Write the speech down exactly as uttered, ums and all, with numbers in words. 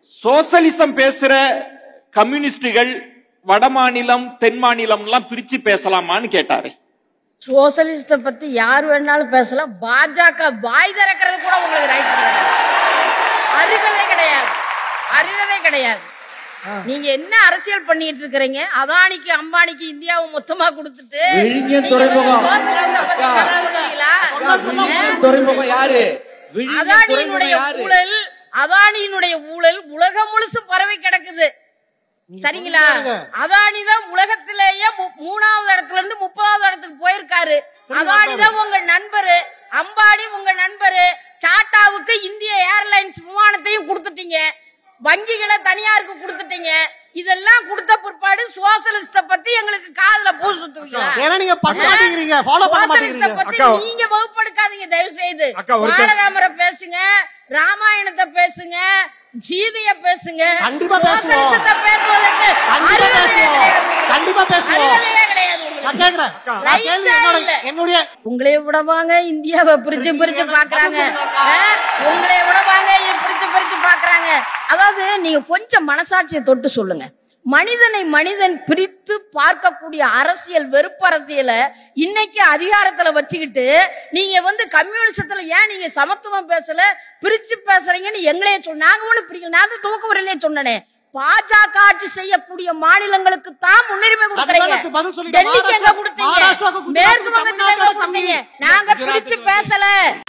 சோசலிசம் பேசுற கம்யூனிஸ்டுகள் வட மாநிலம் தென் மாநிலம் எல்லாம் பிரிச்சு பேசலாமான்னு கேட்டாரு. சோசலிஸ்ட பத்தி யார் வேணாலும் பேசலாம். பாஜக வாய் திறக்கிறது கூட உங்களுக்கு ரைட் கிடையாது, அருகதை கிடையாது, அருகதை கிடையாது. நீங்க என்ன அரசியல் பண்ணிட்டு இருக்கிறீங்க? அதானிக்கு அம்பானிக்கு இந்தியாவை மொத்தமா கொடுத்துட்டு அதானியினுடைய ஊழல் அதானியினுடைய ஊழல் உலகம் முழுசும் பரவி கிடக்குது. சரிங்களா? அதானி தான் உலகத்திலேயே மூணாவது இடத்துல இருந்து முப்பதாவது இடத்துக்கு போயிருக்காரு. அதானி தான் உங்க நண்பரு, அம்பானி உங்க நண்பரு. டாடாவுக்கு இந்திய ஏர்லைன்ஸ் விமானத்தையும் கொடுத்துட்டீங்க, வங்கிகளை தனியாருக்கு கொடுத்துட்டீங்க. இதெல்லாம் கொடுத்த பிற்பாடு சோசலிஸ்ட பத்தி எங்களுக்கு காதுல பூ சுத்துவீங்களா? நீங்க வகுப்படுக்காதீங்க தயவு செய்து. பாலராமரை பேசுங்க, ராமாயணத்தை பேசுங்க, ஜீதிய பேசுங்க. சோசலிசத்தை பேசுவதற்கு அருகதையே கிடையாது. உங்களே விடவாங்க இந்தியாவை பிரிச்சு பிரிச்சு பாக்குறாங்க, உங்களே விடவாங்க பிரிச்சு பிரிச்சு பாக்குறாங்க. அதாவது நீங்க கொஞ்சம் மனசாட்சியை தொட்டு சொல்லுங்க. மனிதனை மனிதன் பிரித்து பார்க்கக்கூடிய அரசியல், வெறுப்பு அரசியல இன்னைக்கு அதிகாரத்துல வச்சுக்கிட்டு நீங்க வந்து கம்யூனிசத்துல ஏன் நீங்க சமத்துவம் பேசல, பிரிச்சு பேசுறீங்கன்னு எங்களையே சொன்ன. நாங்க ஒண்ணு பிரிக்கல, நான் தான் துவக்க உரையிலே சொன்னனே, பாஜக ஆட்சி செய்யக்கூடிய மாநிலங்களுக்கு தான் முன்னுரிமை கொடுக்குறீங்க. டெல்லிக்கு எங்க கொடுத்தீங்க? மேற்கு வங்கத்துல எங்க கொடுத்தீங்க? நாங்க பிரிச்சு பேசல.